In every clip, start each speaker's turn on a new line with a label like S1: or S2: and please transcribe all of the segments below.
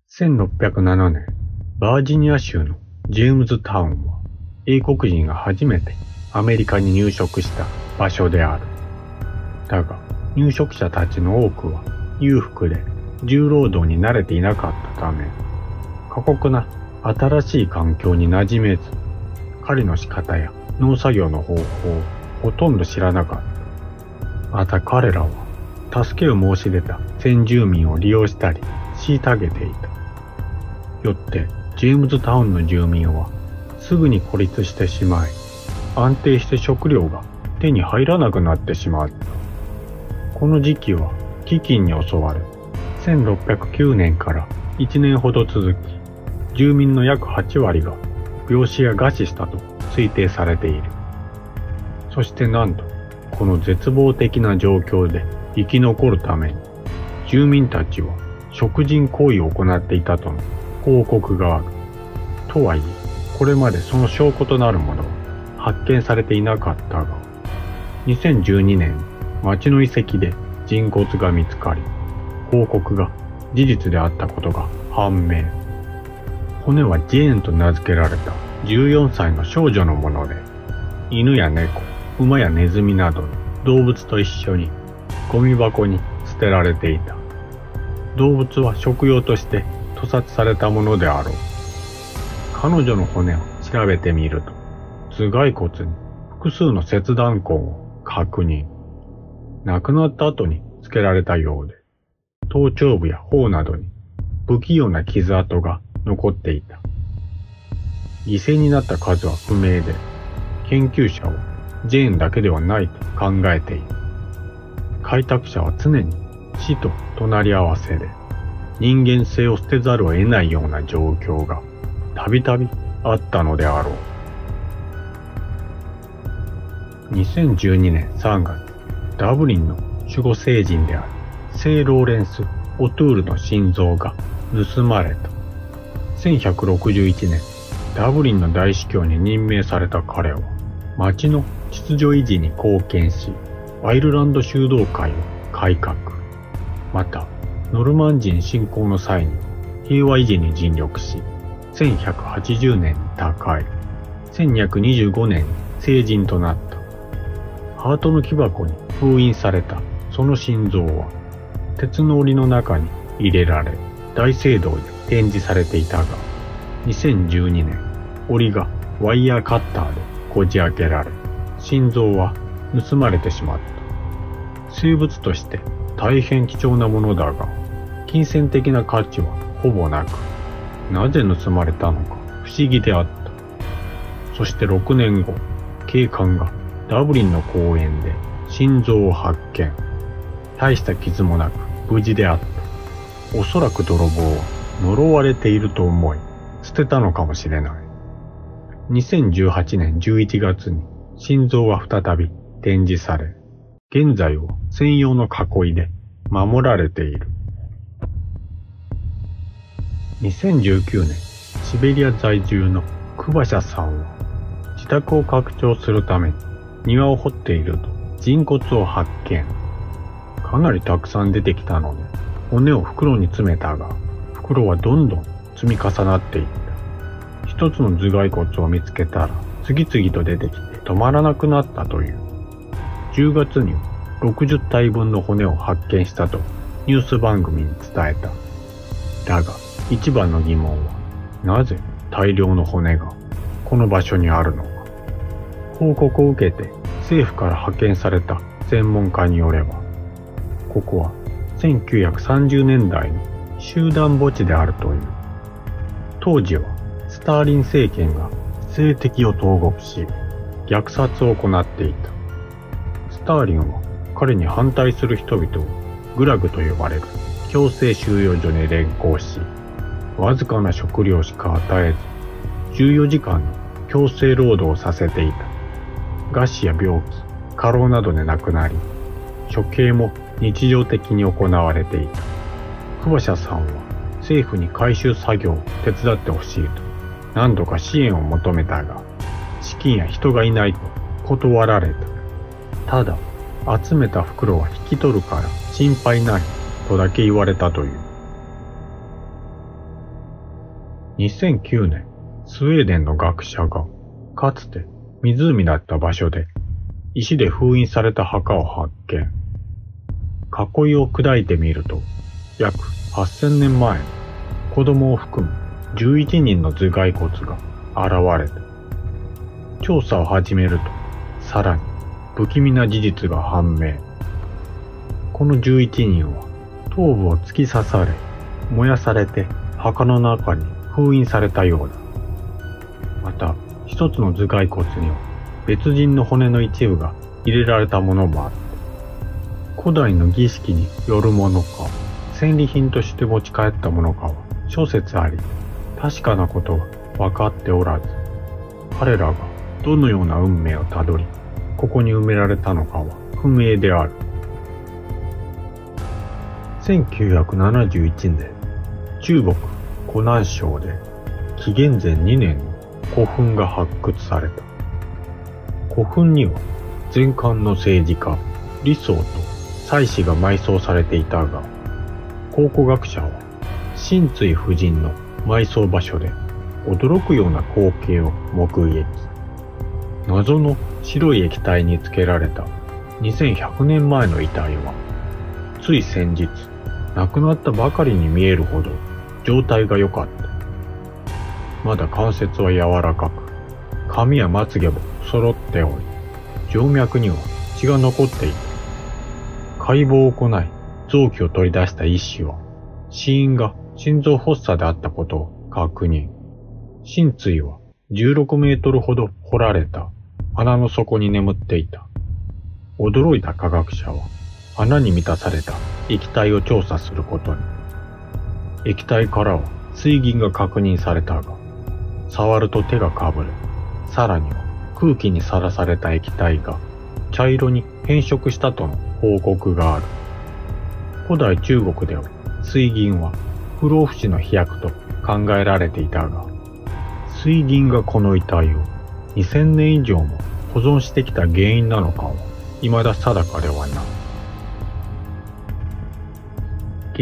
S1: 1607年、バージニア州のジェームズタウンは、英国人が初めてアメリカに入植した場所である。だが、入植者たちの多くは裕福で重労働に慣れていなかったため、過酷な新しい環境に馴染めず、狩りの仕方や農作業の方法をほとんど知らなかった。また彼らは、助けを申し出た先住民を利用したり、虐げていた。よって、ジェームズタウンの住民は、すぐに孤立してしまい、安定して食料が手に入らなくなってしまった。この時期は飢饉に襲われ、1609年から1年ほど続き、住民の約8割が病死や餓死したと推定されている。そしてなんと、この絶望的な状況で生き残るために、住民たちは食人行為を行っていたとの報告がある。とはいえ、これまでその証拠となるものは発見されていなかったが、2012年、町の遺跡で人骨が見つかり、報告が事実であったことが判明。骨はジェーンと名付けられた14歳の少女のもので、犬や猫、馬やネズミなどの動物と一緒にゴミ箱に捨てられていた。動物は食用として屠殺されたものであろう。彼女の骨を調べてみると、頭蓋骨に複数の切断痕を確認。亡くなった後につけられたようで、頭頂部や頬などに不器用な傷跡が残っていた。犠牲になった数は不明で、研究者はジェーンだけではないと考えている。開拓者は常に死と隣り合わせで、人間性を捨てざるを得ないような状況がたびたびあったのであろう。2012年3月、ダブリンの守護聖人である聖ローレンス・オトゥールの心臓が盗まれた。1161年、ダブリンの大司教に任命された彼は、町の秩序維持に貢献し、アイルランド修道会を改革。また、ノルマン人侵攻の際に平和維持に尽力し、1180年に他界、1225年に成人となった。ハートの木箱に封印されたその心臓は、鉄の檻の中に入れられ、大聖堂で展示されていたが、2012年、檻がワイヤーカッターでこじ開けられ、心臓は盗まれてしまった。生物として大変貴重なものだが、金銭的な価値はほぼなく、なぜ盗まれたのか不思議であった。そして6年後、警官がダブリンの公園で心臓を発見。大した傷もなく無事であった。おそらく泥棒は呪われていると思い、捨てたのかもしれない。2018年11月に心臓は再び展示され、現在は専用の囲いで守られている。2019年、シベリア在住のクバシャさんは、自宅を拡張するために庭を掘っていると人骨を発見。かなりたくさん出てきたので、骨を袋に詰めたが、袋はどんどん積み重なっていった。一つの頭蓋骨を見つけたら、次々と出てきて止まらなくなったという。10月には60体分の骨を発見したとニュース番組に伝えた。だが、一番の疑問は、なぜ大量の骨がこの場所にあるのか。報告を受けて政府から派遣された専門家によれば、ここは1930年代の集団墓地であるという。当時はスターリン政権が政敵を投獄し、虐殺を行っていた。スターリンは彼に反対する人々をグラグと呼ばれる強制収容所に連行し、わずかな食料しか与えず、14時間の強制労働をさせていた。餓死や病気、過労などで亡くなり、処刑も日常的に行われていた。クバシャさんは政府に回収作業を手伝ってほしいと何度か支援を求めたが、資金や人がいないと断られた。ただ、集めた袋は引き取るから心配ないとだけ言われたという。 2009年、スウェーデンの学者が、かつて湖だった場所で、石で封印された墓を発見。囲いを砕いてみると、約8000年前の子供を含む11人の頭蓋骨が現れた。調査を始めると、さらに不気味な事実が判明。この11人は頭部を突き刺され、燃やされて墓の中に封印されたようだ。また、一つの頭蓋骨には別人の骨の一部が入れられたものもあって、古代の儀式によるものか、戦利品として持ち帰ったものかは諸説あり、確かなことは分かっておらず、彼らがどのような運命をたどり、ここに埋められたのかは不明である。1971年、中国湖南省で紀元前2年の古墳が発掘された。古墳には前漢の政治家、李宗と蔡氏が埋葬されていたが、考古学者は神椎夫人の埋葬場所で驚くような光景を目撃。謎の白い液体につけられた2100年前の遺体は、つい先日亡くなったばかりに見えるほど状態が良かった。まだ関節は柔らかく、髪やまつげも揃っており、静脈には血が残っていた。解剖を行い、臓器を取り出した医師は、死因が心臓発作であったことを確認。心椎は16メートルほど掘られた穴の底に眠っていた。驚いた科学者は、穴に満たされた液体を調査することに。液体からは水銀が確認されたが、触ると手がかぶれ、さらには空気にさらされた液体が茶色に変色したとの報告がある。古代中国では水銀は不老不死の飛躍と考えられていたが、水銀がこの遺体を2000年以上も保存してきた原因なのかは未だ定かではない。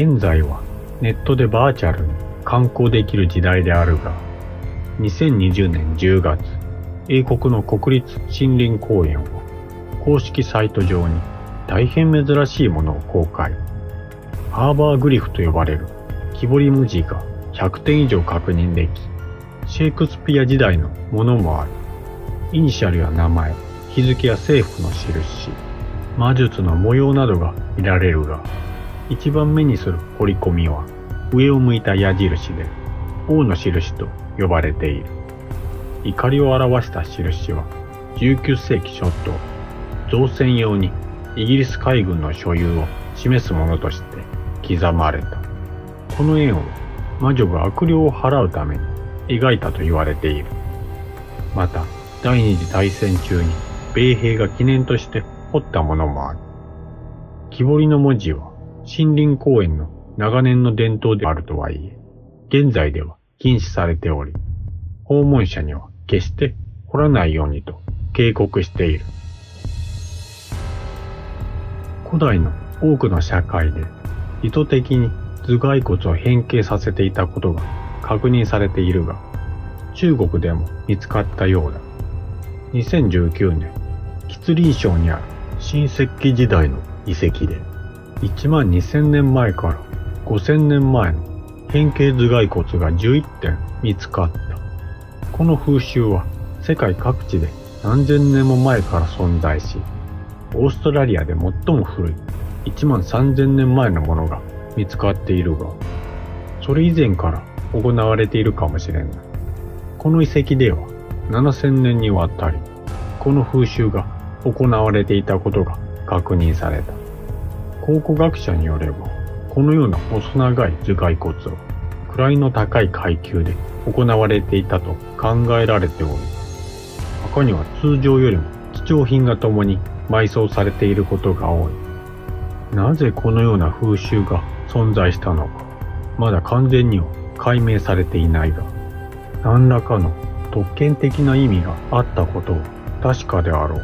S1: 現在はネットでバーチャルに観光できる時代であるが、2020年10月、英国の国立森林公園は公式サイト上に大変珍しいものを公開。ハーバーグリフと呼ばれる木彫り文字が100点以上確認でき、シェイクスピア時代のものもある。イニシャルや名前、日付や政府の印、魔術の模様などが見られるが、一番目にする彫り込みは上を向いた矢印で王の印と呼ばれている。怒りを表した印は19世紀初頭、造船用にイギリス海軍の所有を示すものとして刻まれた。この円を魔女が悪霊を払うために描いたと言われている。また、第二次大戦中に米兵が記念として彫ったものもある。木彫りの文字は森林公園の長年の伝統であるとはいえ、現在では禁止されており、訪問者には決して彫らないようにと警告している。古代の多くの社会で意図的に頭蓋骨を変形させていたことが確認されているが、中国でも見つかったようだ。2019年、吉林省にある新石器時代の遺跡で、12000年前から5000年前の変形頭蓋骨が11点見つかった。この風習は世界各地で何千年も前から存在し、オーストラリアで最も古い13000年前のものが見つかっているが、それ以前から行われているかもしれない。この遺跡では7000年にわたり、この風習が行われていたことが確認された。考古学者によれば、このような細長い頭蓋骨は、位の高い階級で行われていたと考えられており、墓には通常よりも貴重品が共に埋葬されていることが多い。なぜこのような風習が存在したのか、まだ完全には解明されていないが、何らかの特権的な意味があったことは確かであろう。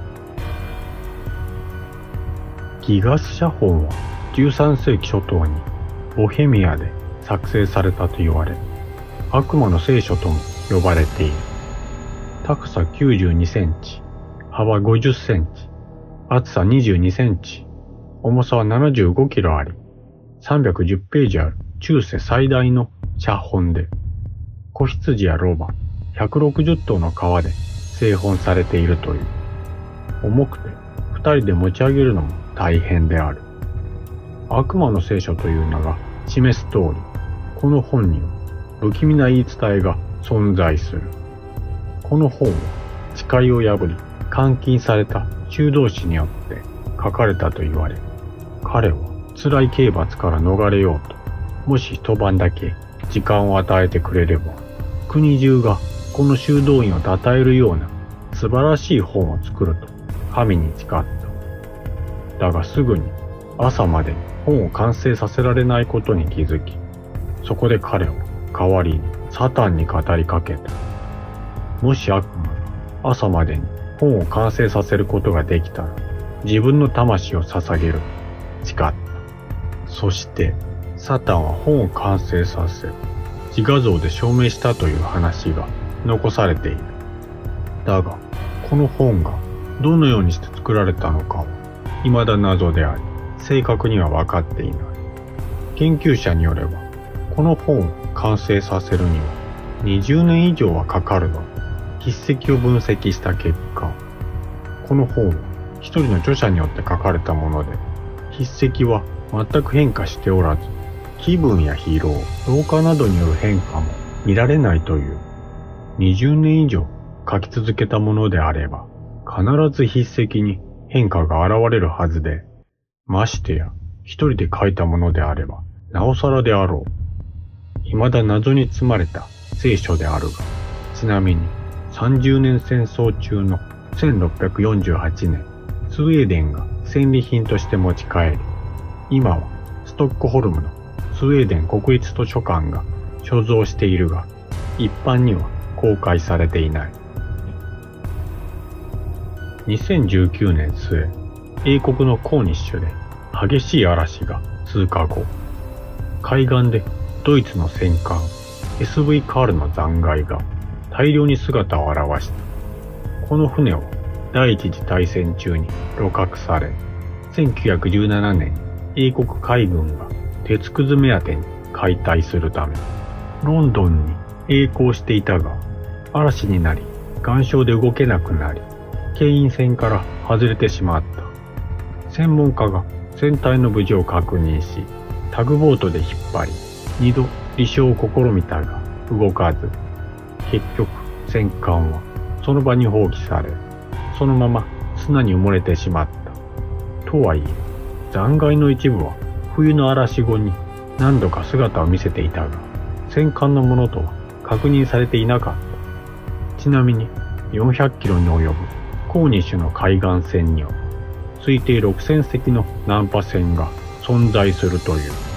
S1: ギガス写本は13世紀初頭にボヘミアで作成されたと言われ、 悪魔の聖書とも呼ばれている。高さ92センチ、幅50センチ、厚さ22センチ、重さは75キロあり、310ページある中世最大の写本で、子羊やロバ、160頭の皮で製本されているという。重くて二人で持ち上げるのも大変である。悪魔の聖書という名が示す通り、この本には不気味な言い伝えが存在する。この本は誓いを破り監禁された修道士によって書かれたと言われ、彼は辛い刑罰から逃れようと、もし一晩だけ時間を与えてくれれば、国中がこの修道院を称えるような素晴らしい本を作ると神に誓った。だがすぐに朝までに本を完成させられないことに気づき、そこで彼は代わりにサタンに語りかけた。もし悪魔が朝までに本を完成させることができたら、自分の魂を捧げると誓った。そしてサタンは本を完成させ、自画像で証明したという話が残されている。だがこの本がどのようにして作られたのかは未だ謎であり、正確には分かっていない。研究者によれば、この本を完成させるには20年以上はかかるが、筆跡を分析した結果、この本は一人の著者によって書かれたもので、筆跡は全く変化しておらず、気分や疲労、老化などによる変化も見られないという。20年以上書き続けたものであれば、必ず筆跡に変化が現れるはずで、ましてや一人で書いたものであれば、なおさらであろう。未だ謎に包まれた聖書であるが、ちなみに30年戦争中の1648年、スウェーデンが戦利品として持ち帰り、今はストックホルムのスウェーデン国立図書館が所蔵しているが、一般には公開されていない。2019年末、英国のコーニッシュで激しい嵐が通過後、海岸でドイツの戦艦 SV カールの残骸が大量に姿を現した。この船は第一次大戦中に鹵獲され、1917年に英国海軍が鉄くず目当てに解体するため、ロンドンに曳航していたが、嵐になり岩礁で動けなくなり、牽引線から外れてしまった。専門家が船体の無事を確認し、タグボートで引っ張り、2度離礁を試みたが動かず、結局戦艦はその場に放棄され、そのまま砂に埋もれてしまった。とはいえ、残骸の一部は冬の嵐後に何度か姿を見せていたが、戦艦のものとは確認されていなかった。ちなみに400キロに及ぶコーニッシュの海岸線には推定6000隻の難破船が存在するという。